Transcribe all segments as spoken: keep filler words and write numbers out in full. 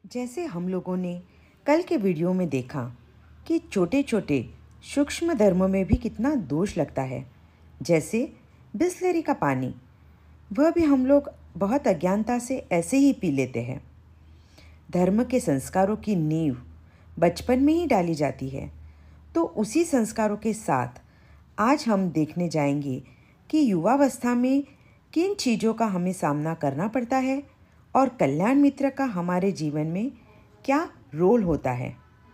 जैसे हम लोगों ने कल के वीडियो में देखा कि छोटे छोटे सूक्ष्म धर्मों में भी कितना दोष लगता है, जैसे बिसलेरी का पानी, वह भी हम लोग बहुत अज्ञानता से ऐसे ही पी लेते हैं। धर्म के संस्कारों की नींव बचपन में ही डाली जाती है, तो उसी संस्कारों के साथ आज हम देखने जाएंगे कि युवावस्था में किन चीज़ों का हमें सामना करना पड़ता है और कल्याण मित्र का हमारे जीवन में क्या रोल होता है।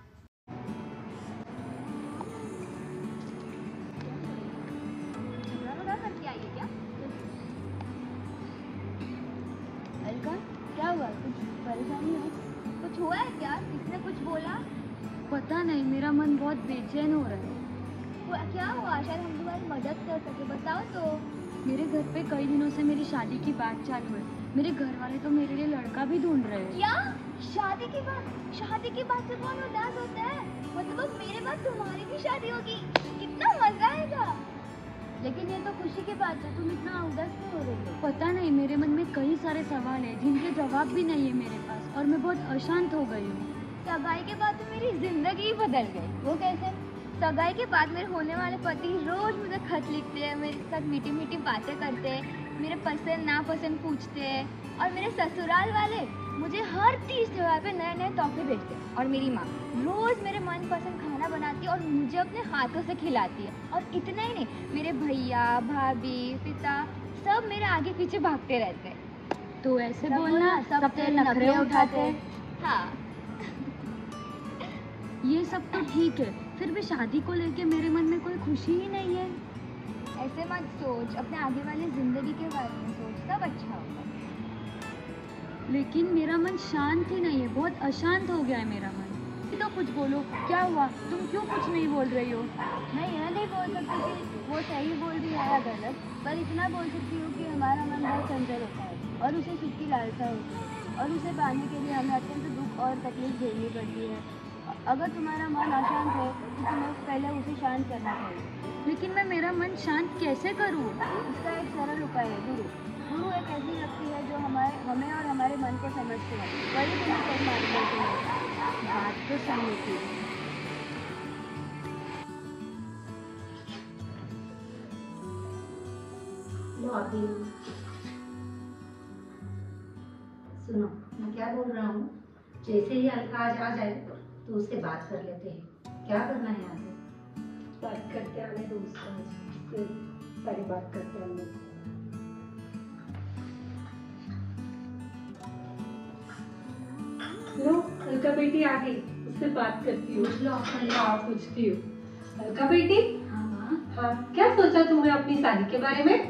क्या हुआ? कुछ परेशानी है? कुछ हुआ है क्या? किसने कुछ बोला? पता नहीं, मेरा मन बहुत बेचैन हो रहा है। वो क्या हुआ? शायद हम तुम्हारी मदद कर सके, बताओ तो। मेरे घर पे कई दिनों से मेरी शादी की बात चालू है। मेरे घर वाले तो मेरे लिए लड़का भी ढूंढ रहे हैं। क्या? शादी की बात? शादी की बात से कौन उदास होता है? मतलब मेरे बाद तुम्हारी भी शादी होगी, कितना मजा आएगा। लेकिन ये तो खुशी की बात है, तुम इतना उदास क्यों हो रही हो? पता नहीं, मेरे मन में कई सारे सवाल हैं जिनके जवाब भी नहीं है मेरे पास, और मैं बहुत अशांत हो गई हूँ। सगाई के बाद तो मेरी जिंदगी बदल गई। वो कैसे? सगाई के बाद मेरे होने वाले पति रोज मुझे खत लिखते हैं, मेरे साथ मीठी मीठी बातें करते हैं, मेरे पसंद नापसंद पूछते हैं, और मेरे ससुराल वाले मुझे हर तीज त्योहार पे नए नए तोहफे भेजते हैं। और मेरी माँ रोज मेरे मनपसंद खाना बनाती है और मुझे अपने हाथों से खिलाती है। और इतना ही नहीं, मेरे भैया भाभी पिता सब मेरे आगे पीछे भागते रहते हैं। तो ऐसे बोलना, सब तेरे नखरे उठाते हैं। हाँ, ये सब तो ठीक है, फिर भी शादी को लेके मेरे मन में कोई खुशी ही नहीं है। ऐसे मत सोच, अपने आगे वाली जिंदगी के बारे में सोच, सब अच्छा होगा। लेकिन मेरा मन शांत ही नहीं है, बहुत अशांत हो गया है मेरा मन। तो कुछ बोलो, क्या हुआ? तुम क्यों कुछ नहीं बोल रही हो? मैं यह नहीं बोल सकती कि वो सही बोल रही है या गलत, पर इतना बोल सकती हूँ कि हमारा मन बहुत चंचल होता है और उसे सुख की लालसा होती है, और उसे पाने के लिए हमें अत्यंत दुख और तकलीफ झेलनी पड़ती है। अगर तुम्हारा मन अशांत है तो तुम्हें पहले उसे शांत करना चाहिए। लेकिन मैं मेरा मन शांत कैसे करूँ? इसका एक सरल उपाय है गुरु। गुरु एक ऐसी व्यक्ति है जो हमारे हमें और हमारे मन को समझते हैं, वही तुम्हें सही मार्गदर्शन है। बात तो सही थी। सुनो, मैं क्या बोल रहा हूँ, जैसे ही अलका आज आ जाए तो उससे बात कर लेते हैं। क्या करना है आगे? बात करते आने दो उसको, फिर सारी बात करते आने दो। लो, अलका बेटी आ गई, उससे बात करती हूँ। लो, हाँ, पूछती हूँ। अलका बेटी, हाँ माँ। हाँ, क्या सोचा तुमने अपनी शादी के बारे में?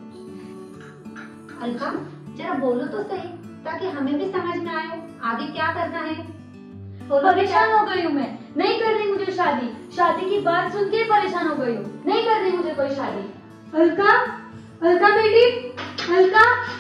अलका, जरा बोलो तो सही, ताकि हमें भी समझ में आए आगे क्या करना है। परेशान हो गई हूँ मैं, नहीं कर रही मुझे शादी। शादी की बात सुन के परेशान हो गई हूँ, नहीं कर रही मुझे कोई शादी। अलका, अलका बेटी, अलका।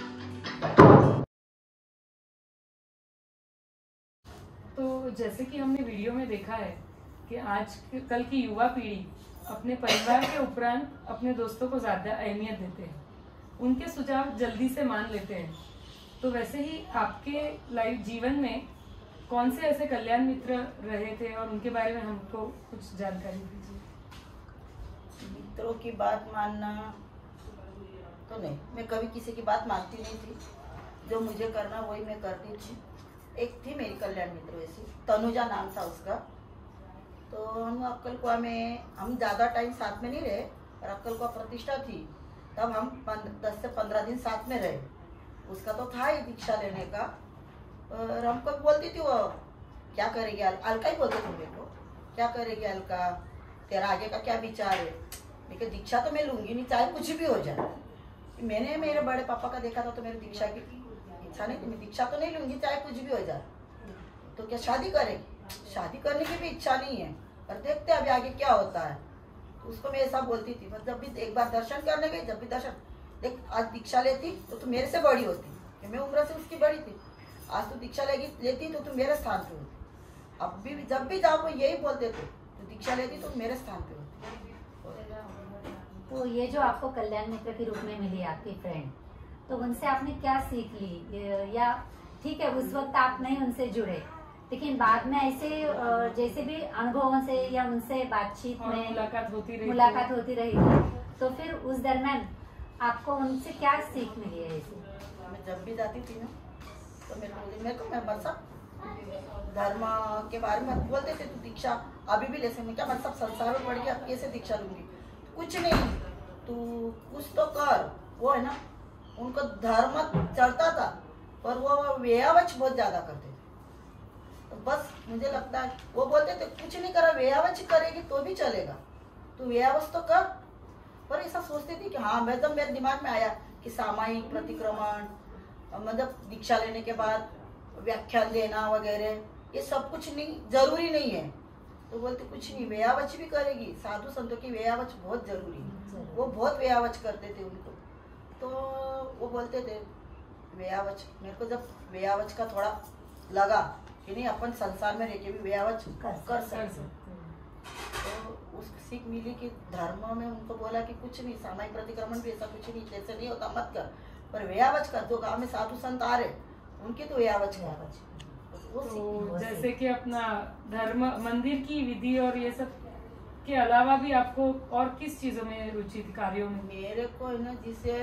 तो जैसे कि हमने वीडियो में देखा है कि आज कल की युवा पीढ़ी अपने परिवार के उपरांत अपने दोस्तों को ज्यादा अहमियत देते हैं, उनके सुझाव जल्दी से मान लेते हैं। तो वैसे ही आपके लाइफ जीवन में कौन से ऐसे कल्याण मित्र रहे थे और उनके बारे में हमको कुछ जानकारी दीजिए। मित्रों की बात मानना तो नहीं, मैं कभी किसी की बात मानती नहीं थी, जो मुझे करना वही मैं करती थी। एक थी मेरी कल्याण मित्र वैसी, तनुजा नाम था उसका। तो हम अक्कलकुआ में हम ज़्यादा टाइम साथ में नहीं रहे, पर अक्कलकुआ प्रतिष्ठा थी तब हम दस से पंद्रह दिन साथ में रहे। उसका तो था ही दीक्षा लेने का, और हमको बोलती थी वो, क्या करेगी अलका ही बोलते थे मेरे को, क्या करेगी अलका, तेरा आगे का क्या विचार है। लेकिन दीक्षा तो मैं लूंगी नहीं, चाहे कुछ भी हो जाए। मैंने मेरे बड़े पापा का देखा था तो मेरी दीक्षा की इच्छा नहीं थी, मैं दीक्षा तो नहीं लूंगी चाहे कुछ भी हो जाए। तो क्या शादी करेगी? शादी करने की भी इच्छा नहीं है, पर देखते अभी आगे क्या होता है। तो उसको मैं ऐसा बोलती थी, पर जब भी एक बार दर्शन करने गई, जब भी दर्शन देख, आज दीक्षा लेती तो तू मेरे से बड़ी होती, मैं उम्र से उसकी बड़ी थी। आज तू दीक्षा लेगी लेती तो तू मेरे स्थान पे होती। अब भी जब भी जाओ वो यही बोलते थे, तू दीक्षा लेती तो मेरे स्थान पे होती। तो ये जो आपको कल्याण मित्र के रूप में मिली आपकी फ्रेंड, तो उनसे आपने क्या सीख ली? या ठीक है उस वक्त आप नहीं उनसे जुड़े, लेकिन बाद में ऐसे अ, जैसे भी अनुभवों से या उनसे बातचीत और में मुलाकात होती रही मुलाकात होती रही तो फिर उस दरम्यान आपको उनसे क्या सीख मिली है ऐसी? मैं जब भी जाती थी ना तो मेरे को मेरे को मैं बरसा धर्म के बारे में बोलते थे तू दीक्षा अभी भी ले सकते। मैं क्या मैं सब संसार में पढ़ के अब कैसे दीक्षा लूंगी? कुछ नहीं, तू कुछ तो कर। वो है ना, उनको धर्म चढ़ता था पर वो व्यावच बहुत ज्यादा करते थे। तो बस मुझे लगता है वो बोलते थे कुछ नहीं करा, व्यावच करेगी तो भी चलेगा, तू व्यावच तो कर। पर ऐसा सोचती थी कि हाँ, मैं जब मेरे दिमाग में आया कि सामायिक प्रतिक्रमण मतलब दीक्षा लेने के बाद व्याख्यान देना वगैरह ये सब कुछ नहीं जरूरी नहीं है। तो बोलते कुछ नहीं, व्यावच भी करेगी। साधु संतों की व्यावच बहुत जरूरी है, वो बहुत व्यावच करते थे उनको। तो वो बोलते थे व्यावच। मेरे को जब व्यावच का थोड़ा लगा कि नहीं अपन संसार में रह के भी व्यावच कर, कर सकते, तो उसको सीख मिली कि धर्म में उनको बोला कि कुछ नहीं, सामायिक प्रतिक्रमण भी ऐसा कुछ नहीं, जैसे नहीं होता मत कर, पर व्यावच कर। जो गाँव में साधु संत आ रहे उनकी तो व्यावच व्यावच तो जैसे कि अपना धर्म मंदिर की विधि और ये सब के अलावा भी आपको और किस चीजों में रुचि थी, कार्यों में? मेरे को है ना, जिसे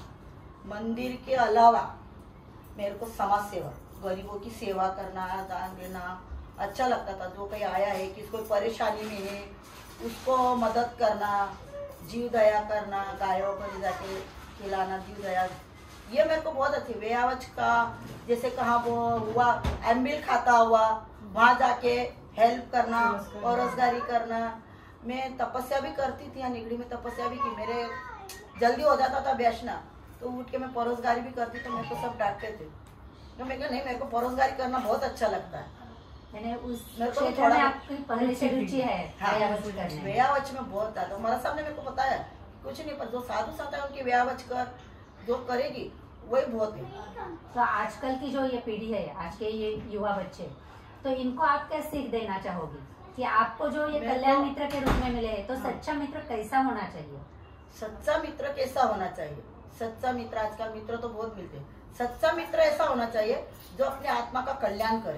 मंदिर के अलावा मेरे को समाज सेवा, गरीबों की सेवा करना, दान देना अच्छा लगता था। जो कोई आया है कि कोई परेशानी में है उसको मदद करना, जीव दया करना, गायों को ले जाके खिलाना, जीव दया, ये मेरे को बहुत अच्छी। व्यावच का जैसे कहाँ वो हुआ एम्बिल खाता हुआ वहाँ जाके हेल्प करना, परोसगारी करना। मैं तपस्या भी करती थी, यहाँ निगड़ी में तपस्या भी की। मेरे जल्दी हो जाता था बैठना तो उठ के मैं परोसगारी भी करती, तो मेरे को सब डांटते थे। तो मैं कहा नहीं, मेरे को परोसगारी करना बहुत अच्छा लगता है। मैंने उस मेरे को क्षेत्र थोड़ा में आपकी पहले से रुचि है हाँ, व्यावच करने में। व्यावच में बहुत ज्यादा। हमारा सामने मेरे को पता है कुछ नहीं, पर जो साधु संत है उनकी व्यावच कर जो करेगी वही बहुत है। तो आजकल की जो ये पीढ़ी है, आज के ये युवा बच्चे, तो इनको आप क्या सीख देना चाहोगी कि आपको जो ये कल्याण मित्र के रूप में मिले हैं, तो सच्चा मित्र कैसा होना चाहिए? सच्चा मित्र कैसा होना चाहिए? सच्चा मित्र, आजकल मित्र तो बहुत मिलते हैं। सच्चा मित्र ऐसा होना चाहिए जो अपने आत्मा का कल्याण करे।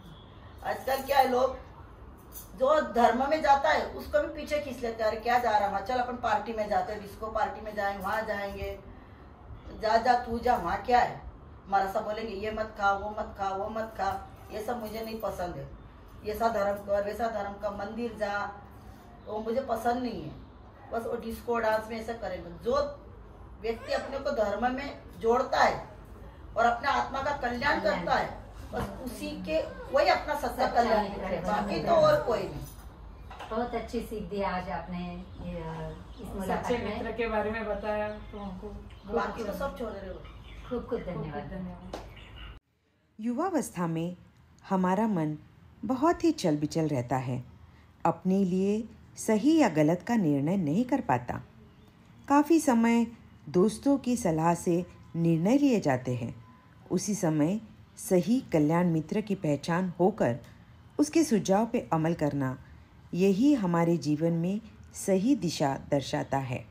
आजकल क्या है, लोग जो धर्म में जाता है उसको भी पीछे खींच लेते हैं। अरे क्या जा रहा है, चल अपन पार्टी में जाते हैं, डिस्को पार्टी में जाएंगे, वहां जाएंगे, जा जा तू जा, वहाँ क्या है। हमारा सब बोलेंगे ये मत खा, वो मत खा, वो मत खा, ये सब मुझे नहीं पसंद है। ऐसा धर्म कर, वैसा धर्म का, मंदिर जा, वो मुझे पसंद नहीं है। बस वो डिस्को डांस में ऐसा करेंगे। जो व्यक्ति अपने को धर्म में जोड़ता है और अपने आत्मा का कल्याण करता है, बस उसी के वही अपना सच्चा कल्याण है, बाकी तो और कोई नहीं। बहुत अच्छी सीख दी आज आपने ये, इस सच्चे मुलाकात मित्र में। के बारे में बताया तो हमको बाकी तो सब छोड़ रहे हो। खूब खूब धन्यवाद। धन्यवाद। युवावस्था में हमारा मन बहुत ही चल बिचल रहता है, अपने लिए सही या गलत का निर्णय नहीं कर पाता। काफ़ी समय दोस्तों की सलाह से निर्णय लिए जाते हैं। उसी समय सही कल्याण मित्र की पहचान होकर उसके सुझाव पे अमल करना, यही हमारे जीवन में सही दिशा दर्शाता है।